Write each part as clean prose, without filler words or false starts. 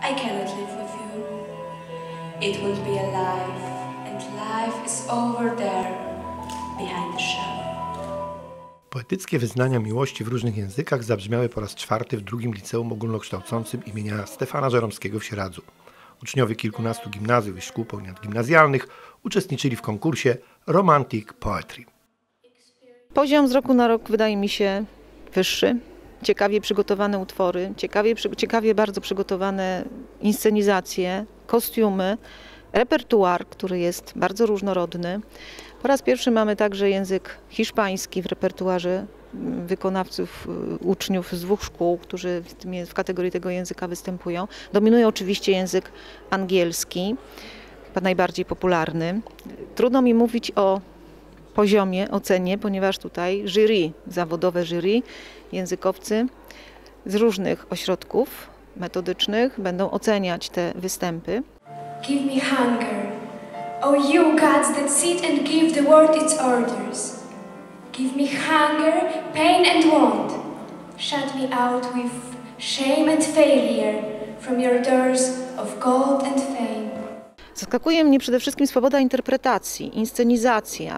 I cannot live with you. It will be a life, and life is over there, behind the shell. Poetyckie wyznania miłości w różnych językach zabrzmiały po raz czwarty w drugim liceum ogólnokształcącym imienia Stefana Żeromskiego w Sieradzu. Uczniowie kilkunastu gimnazjów i szkół ponadgimnazjalnych uczestniczyli w konkursie Romantic Poetry. Poziom z roku na rok wydaje mi się wyższy. Ciekawie przygotowane utwory, ciekawie bardzo przygotowane inscenizacje, kostiumy, repertuar, który jest bardzo różnorodny. Po raz pierwszy mamy także język hiszpański w repertuarze wykonawców, uczniów z dwóch szkół, którzy w kategorii tego języka występują. Dominuje oczywiście język angielski, chyba najbardziej popularny. Trudno mi mówić o poziomie, ocenie, ponieważ tutaj jury, zawodowe jury, językowcy z różnych ośrodków metodycznych będą oceniać te występy. Give me hunger, O you gods that sit and give the world its orders. Give me hunger, pain and want. Shut me out with shame and failure from your doors of gold and fame. Zaskakuje mnie przede wszystkim swoboda interpretacji, inscenizacja.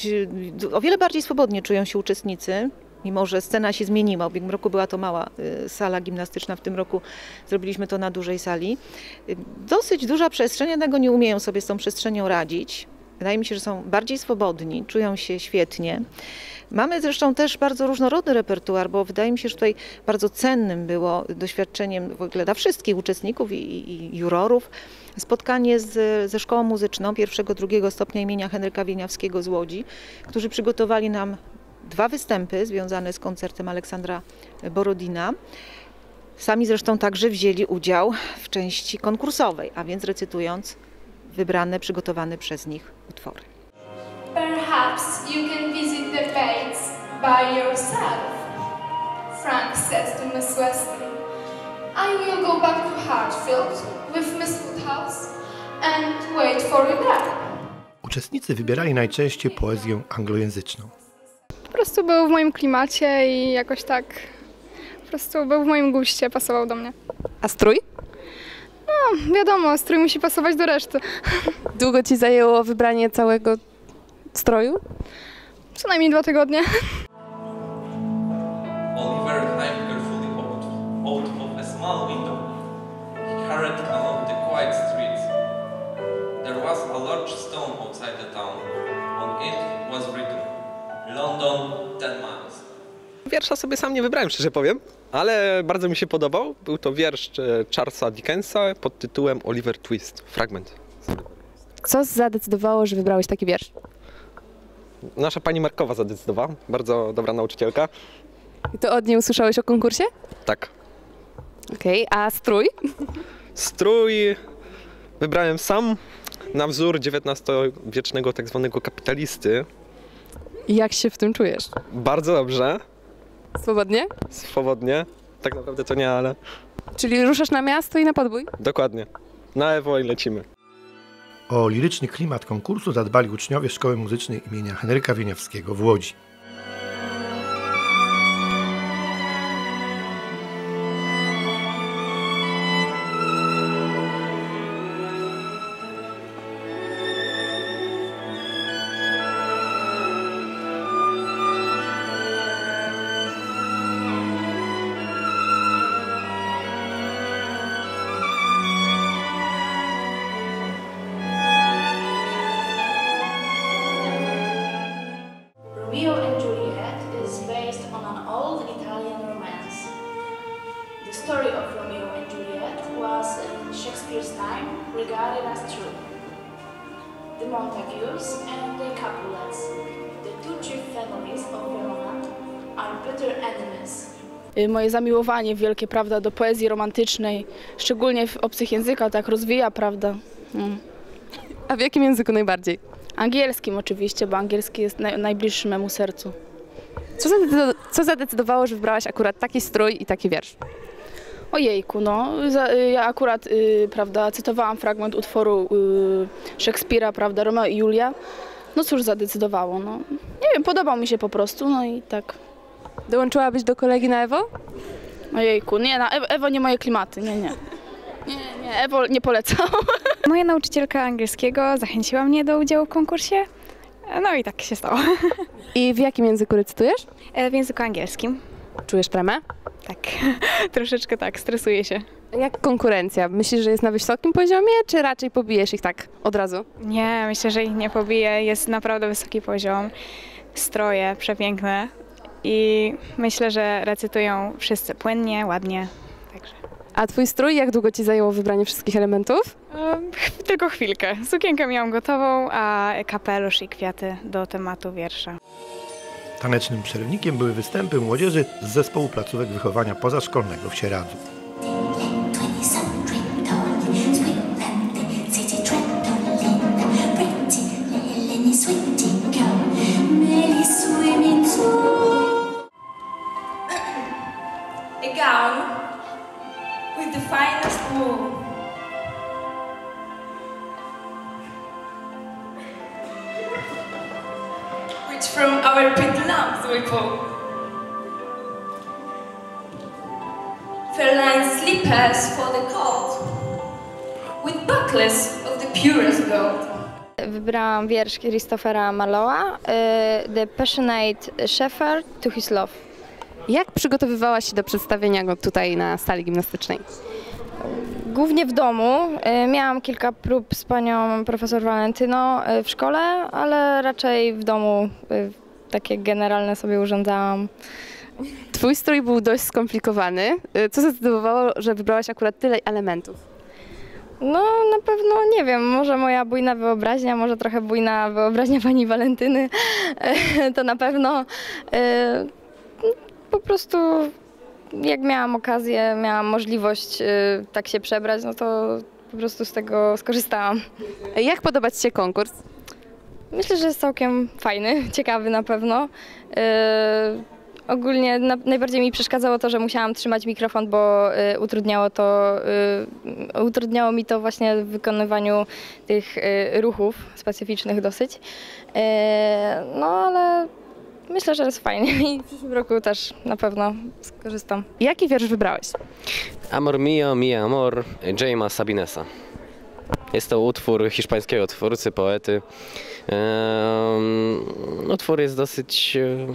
O wiele bardziej swobodnie czują się uczestnicy, mimo że scena się zmieniła. W ubiegłym roku była to mała sala gimnastyczna, w tym roku zrobiliśmy to na dużej sali. Dosyć duża przestrzeń, jednego nie umieją sobie z tą przestrzenią radzić. Wydaje mi się, że są bardziej swobodni, czują się świetnie. Mamy zresztą też bardzo różnorodny repertuar, bo wydaje mi się, że tutaj bardzo cennym było doświadczeniem w ogóle dla wszystkich uczestników i jurorów spotkanie ze szkołą muzyczną pierwszego, drugiego stopnia imienia Henryka Wieniawskiego z Łodzi, którzy przygotowali nam 2 występy związane z koncertem Aleksandra Borodina. Sami zresztą także wzięli udział w części konkursowej, a więc recytując wybrane, przygotowane przez nich utwory. Perhaps you can visit the Bates by yourself, Frank says to Miss Wesley. I will go back to Hartfield with Miss Woodhouse and wait for you there. Uczestnicy wybierali najczęściej poezję anglojęzyczną. Po prostu był w moim klimacie i jakoś tak, po prostu był w moim guście, pasował do mnie. A strój? No, wiadomo, strój musi pasować do reszty. Długo ci zajęło wybranie całego stroju? Co najmniej 2 tygodnie. Oliver climbed carefully out of a small window. He hurried along the quiet streets. There was a large stone outside the town. On it was written, London 10 miles. Wiersza sobie sam nie wybrałem, szczerze powiem, ale bardzo mi się podobał. Był to wiersz Charlesa Dickensa pod tytułem Oliver Twist, fragment. Co zadecydowało, że wybrałeś taki wiersz? Nasza pani Markowa zadecydowała, bardzo dobra nauczycielka. I to od niej usłyszałeś o konkursie? Tak. Okej, a strój? Strój wybrałem sam na wzór XIX-wiecznego tak zwanego kapitalisty. I jak się w tym czujesz? Bardzo dobrze. Swobodnie? Swobodnie. Tak naprawdę to nie, ale... Czyli ruszasz na miasto i na podbój? Dokładnie. Na Ewo i lecimy. O liryczny klimat konkursu zadbali uczniowie Szkoły Muzycznej imienia Henryka Wieniawskiego w Łodzi. Romeo and Juliet is based on an old Italian romance. The story of Romeo and Juliet was in Shakespeare's time regarded as true. The Montagues and the Capulets, the 2 chief families of Verona, are bitter enemies. Moje zamiłowanie wielkie, prawda, do poezji romantycznej, szczególnie w obcych językach, tak rozwija, prawda. A w jakim języku najbardziej? Angielskim oczywiście, bo angielski jest najbliższy memu sercu. Co zadecydowało, że wybrałaś akurat taki strój i taki wiersz? Ojejku, no, ja akurat, prawda, cytowałam fragment utworu Szekspira, prawda, Romeo i Julia. No cóż zadecydowało, no. Nie wiem, podobał mi się po prostu, no i tak. Dołączyłabyś do kolegi na Ewo? Ojejku, nie, na Ewo nie moje klimaty, nie. Nie, Ewo nie polecał. Moja nauczycielka angielskiego zachęciła mnie do udziału w konkursie. No i tak się stało. I w jakim języku recytujesz? W języku angielskim. Czujesz tremę? Tak, troszeczkę tak, stresuję się. Jak konkurencja? Myślisz, że jest na wysokim poziomie, czy raczej pobijesz ich tak od razu? Nie, myślę, że ich nie pobiję. Jest naprawdę wysoki poziom. Stroje przepiękne i myślę, że recytują wszyscy płynnie, ładnie. Także. A twój strój, jak długo ci zajęło wybranie wszystkich elementów? Tylko chwilkę. Sukienkę miałam gotową, a kapelusz i kwiaty do tematu wiersza. Tanecznym przerywnikiem były występy młodzieży z zespołu placówek wychowania pozaszkolnego w Sieradzu. A gown with the finest wool, which from our pretty lambs we pull. Fair-lined slippers for the cold, with buckles of the purest gold. Wybrałam wiersz Christophera Marlowe'a, The Passionate Shepherd to His Love. Jak przygotowywałaś się do przedstawienia go tutaj na sali gimnastycznej? Głównie w domu. Miałam kilka prób z panią profesor Walentyną w szkole, ale raczej w domu takie generalne sobie urządzałam. Twój strój był dość skomplikowany. Co zdecydowało, że wybrałaś akurat tyle elementów? No na pewno, nie wiem, może moja bujna wyobraźnia, może trochę bujna wyobraźnia pani Walentyny, to na pewno. Po prostu jak miałam okazję, miałam możliwość tak się przebrać, no to po prostu z tego skorzystałam. Jak podoba ci się konkurs? Myślę, że jest całkiem fajny, ciekawy na pewno. Ogólnie najbardziej mi przeszkadzało to, że musiałam trzymać mikrofon, bo utrudniało mi to właśnie w wykonywaniu tych ruchów specyficznych dosyć. No ale myślę, że jest fajnie i w przyszłym roku też na pewno skorzystam. Jaki wiersz wybrałeś? Amor mio, mi amor, Jaima Sabinesa. Jest to utwór hiszpańskiego twórcy, poety. Utwór jest dosyć...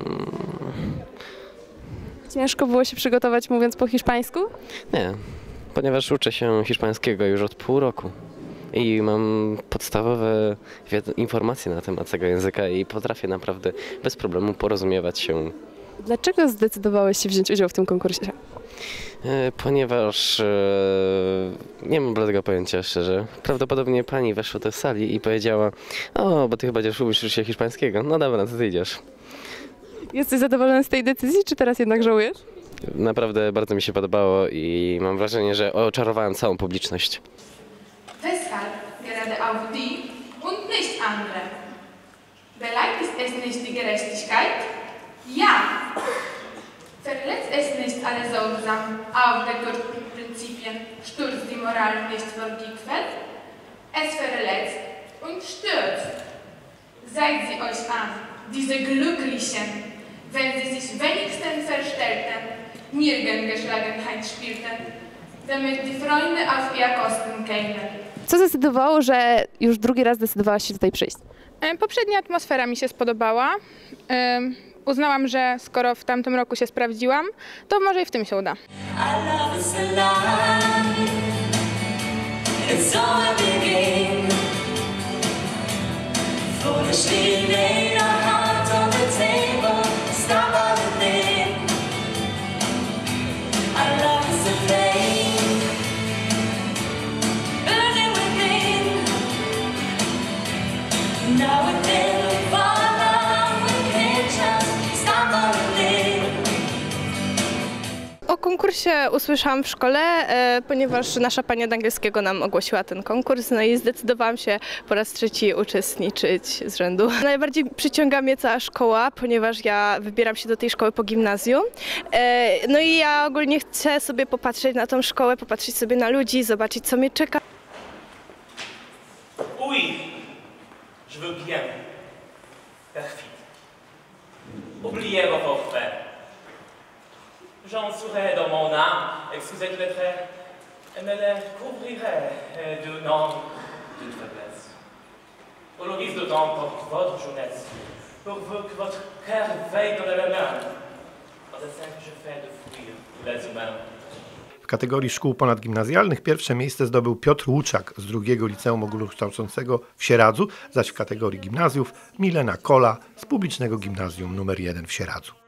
Ciężko było się przygotować mówiąc po hiszpańsku? Nie, ponieważ uczę się hiszpańskiego już od pół roku. I mam podstawowe informacje na temat tego języka i potrafię naprawdę bez problemu porozumiewać się. Dlaczego zdecydowałeś się wziąć udział w tym konkursie? Ponieważ nie mam bladego pojęcia, szczerze. Prawdopodobnie pani weszła do sali i powiedziała: o, bo ty chyba uczysz się hiszpańskiego. No dobra, to ty idziesz. Jesteś zadowolony z tej decyzji, czy teraz jednak żałujesz? Naprawdę bardzo mi się podobało i mam wrażenie, że oczarowałem całą publiczność. Weshalb gerade auf die und nicht andere? Beleidigt es nicht die Gerechtigkeit? Ja! Verletzt es nicht alle sorgsam aufgegründeten Prinzipien, stürzt die Moral nicht vor Giegfeld? Es verletzt und stürzt. Seid sie euch an, diese Glücklichen, wenn sie sich wenigstens verstellten, nirgend Geschlagenheit spielten, damit die Freunde auf ihr Kosten kämen. Co zdecydowało, że już drugi raz zdecydowałaś się tutaj przyjść? Poprzednia atmosfera mi się spodobała. Uznałam, że skoro w tamtym roku się sprawdziłam, to może i w tym się uda. O konkursie usłyszałam w szkole, ponieważ nasza pani od angielskiego nam ogłosiła ten konkurs, no i zdecydowałam się po raz trzeci uczestniczyć z rzędu. Najbardziej przyciąga mnie cała szkoła, ponieważ ja wybieram się do tej szkoły po gimnazjum. No i ja ogólnie chcę sobie popatrzeć na tą szkołę, popatrzeć sobie na ludzi, zobaczyć, co mnie czeka. Oui, je veux bien. Perfide. Oubliez vos forfaits. J'en serai dans mon âme, excusez le frère, et me les couvrirai du nom d'une faiblesse. Pour le risque d'autant pour votre jeunesse, pour que votre cœur veille dans la main, en dessein que je fais de fuir les humains. W kategorii szkół ponadgimnazjalnych pierwsze miejsce zdobył Piotr Łuczak z drugiego liceum ogólnokształcącego w Sieradzu, zaś w kategorii gimnazjów Milena Kola z publicznego gimnazjum nr 1 w Sieradzu.